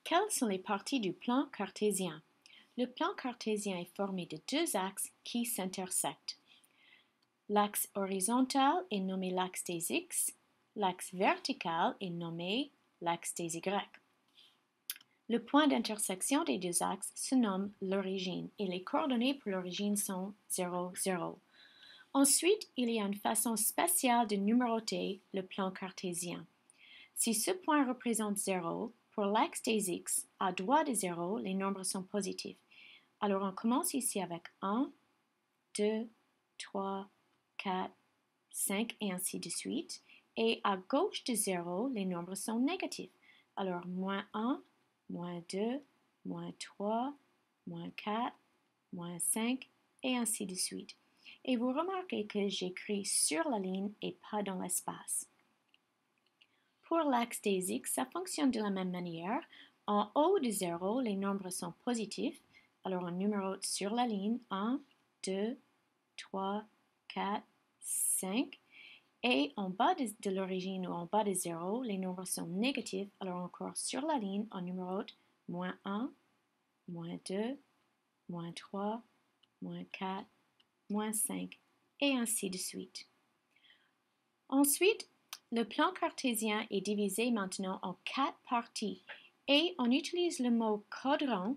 Quelles sont les parties du plan cartésien? Le plan cartésien est formé de deux axes qui s'intersectent. L'axe horizontal est nommé l'axe des X, l'axe vertical est nommé l'axe des Y. Le point d'intersection des deux axes se nomme l'origine et les coordonnées pour l'origine sont 0, 0. Ensuite, il y a une façon spéciale de numéroter le plan cartésien. Si ce point représente 0, pour l'axe des X, à droite de 0, les nombres sont positifs. Alors on commence ici avec 1, 2, 3, 4, 5 et ainsi de suite. Et à gauche de 0, les nombres sont négatifs. Alors moins 1, moins 2, moins 3, moins 4, moins 5 et ainsi de suite. Et vous remarquez que j'écris sur la ligne et pas dans l'espace. Pour l'axe des X, ça fonctionne de la même manière. En haut de 0, les nombres sont positifs. Alors on numérote sur la ligne 1, 2, 3, 4, 5. Et en bas de l'origine ou en bas de 0, les nombres sont négatifs. Alors encore sur la ligne, on numérote moins 1, moins 2, moins 3, moins 4, moins 5 et ainsi de suite. Ensuite, le plan cartésien est divisé maintenant en 4 parties et on utilise le mot quadrant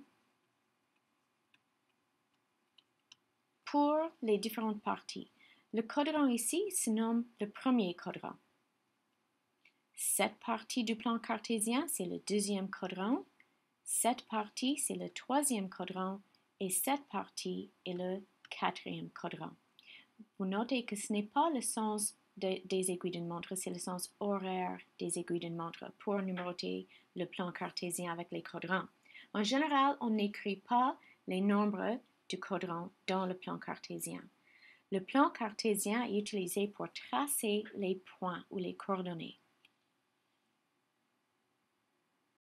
pour les différentes parties. Le quadrant ici se nomme le premier quadrant. Cette partie du plan cartésien, c'est le deuxième quadrant. Cette partie, c'est le troisième quadrant. Et cette partie est le quatrième quadrant. Vous notez que ce n'est pas le sens des aiguilles d'une montre, c'est le sens horaire des aiguilles d'une montre pour numéroter le plan cartésien avec les quadrants. En général, on n'écrit pas les nombres du quadrant dans le plan cartésien. Le plan cartésien est utilisé pour tracer les points ou les coordonnées.